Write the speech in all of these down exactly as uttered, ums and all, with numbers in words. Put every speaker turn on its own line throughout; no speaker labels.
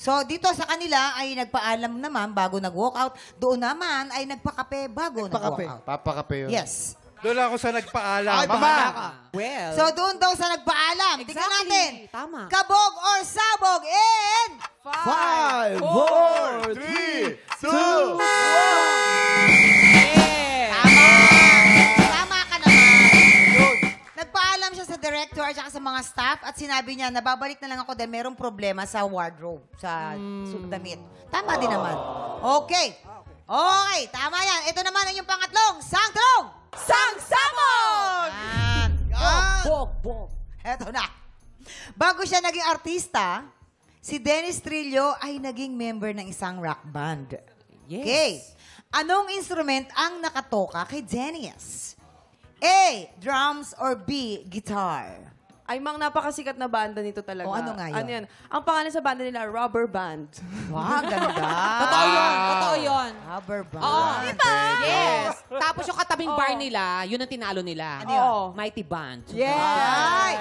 So, dito sa kanila ay nagpaalam naman bago nag-walk out. Doon naman ay nagpakape bago
Nagpakape.
nag-walk out.
Papakape yun.
Yes.
Doon ako sa nagpaalam.
Ay, bahala ka.
Well,
So, doon daw sa nagpaalam. Tingnan
Exactly.
natin.
Tama.
Kabog or sabog in...
Five, four,
three, two,
yes.
Tama! Tama ka naman. Nagpaalam siya sa director at saka sa mga staff at sinabi niya, nababalik na lang ako dahil merong problema sa wardrobe, sa mm. damit. Tama din naman. Okay. Okay, tama yan. Ito naman ang yung pangatlong, sangtong!
Sang-sabog!
Yan.
Bog, bog.
Eto na. Bago siya naging artista, si Dennis Trillo ay naging member ng isang rock band.
Yes.
Okay. Anong instrument ang nakatoka kay Dennis? A. Drums or B. Guitar?
Ay, mang napakasikat na banda nito talaga.
O, ano nga yun?
Ano yan? Ang pangalan sa banda nila, Rubber Band.
Wow, ganda.
Totoo yun. Totoo yun.
Rubber band.
Oo.
Diba?
Yes. Tapos yung katabing
Oo.
bar nila, yun ang tinalo nila.
Ano yun?
Oo.
Mighty Band.
Yes.
Ay!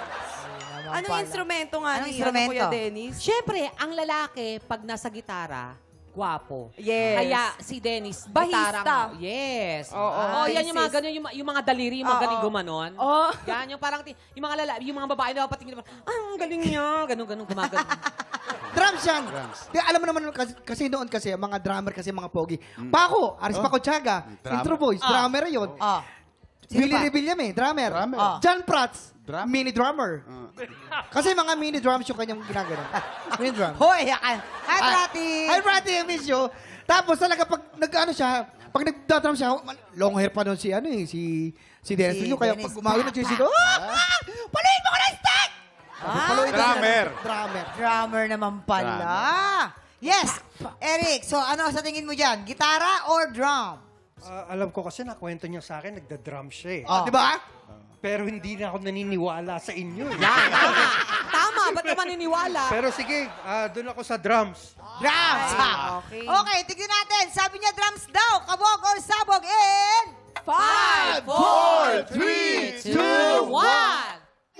Anong instrumento nga
Anong
ni
instrumento?
Ano, Kuya Dennis?
Siyempre, ang lalaki, pag nasa gitara, gwapo.
Yes.
Kaya si Dennis,
Bahista.
gitarang- Yes.
Oo.
Oh, yan yung mga
Bassist.
ganyan, yung, yung mga daliri, yung
Oo.
magaling gumanon.
Oh.
Yan, yung parang, ti- yung mga lala, yung mga babae na patingin naman, ah, ang galing niya. Ganun, ganun, gumagano.
Drums yan.
Drums.
Di, alam mo naman, kasi, kasi noon kasi, mga drummer kasi, mga pogi. Paco, Aris Paco Tiaga,
Drummer.
Intro Boys,
Ah.
drummer yun.
Oh. Sino
Billy
pa?
Rebillame, eh, drummer.
Drummer.
Ah.
John Prats,
Drum-
mini drummer. Kasi mga mini drums yung kanyang ginagano. Mini drum.
Hoy, yakan. Hi,
Ah,
Prati.
Hi, Prati, I miss you. Tapos talaga pag nag-ano siya, pag nag-drum siya, long hair pa doon si ano eh, si si Dennis
Si
Trillo. Kaya
Dennis
pag umawin ng
Tapa.
sisigaw, ah! ah! Paluin mo ko na stick!
Ah,
Paluin mo
drummer.
na- Drummer.
Drummer naman pala. Yes. Eric, so ano sa tingin mo dyan? Gitara or drum?
Ah, alam ko kasi nakwento niya sa akin, nagda-drum siya eh.
Oh, di ba?
Pero hindi na ako naniniwala sa inyo eh.
Yan, tama. Tama, ba't ka maniniwala?
Pero sige, ah, doon ako sa drums.
Drums. ha?
okay.
Okay, tignan natin. Sabi niya drums daw. Kabog or sabog in...
Five,
four, three,
Two, one.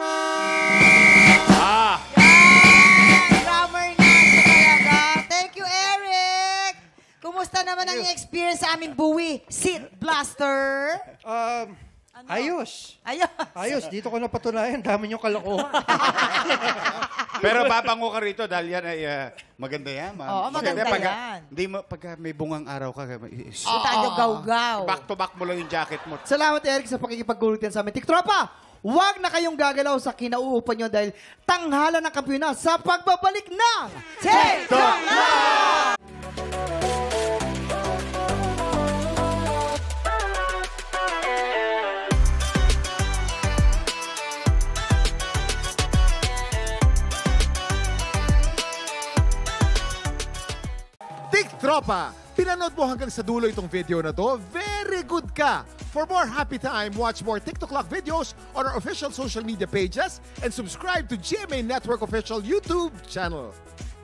Ah!
Drummer na siya talaga. Thank you, Eric. Kumusta naman ang experience sa aming buwi? Seat Blaster.
Um, Ayos.
Ayun.
Ayos, dito ko napatunayan. Dami niyong kalokohan.
Pero babango ka rito dahil yan ay ah, maganda yan, ma'am.
Oo, maganda
pag,
yan.
Hindi mo, pag may bungang araw ka,
Punta nyo gaw-gaw.
back to back mo lang yung jacket mo.
Salamat, Eric, sa pakikipaggulitan sa amin. Tiktropa, huwag na kayong gagalaw sa kinauupan nyo dahil tanghala ng kampiyona sa pagbabalik ng
TikTok Live!
Tiktropa! Pinanood mo hanggang sa dulo itong video na to? Very good ka! For more happy time, watch more TikTok Lock videos on our official social media pages and subscribe to G M A Network official YouTube channel.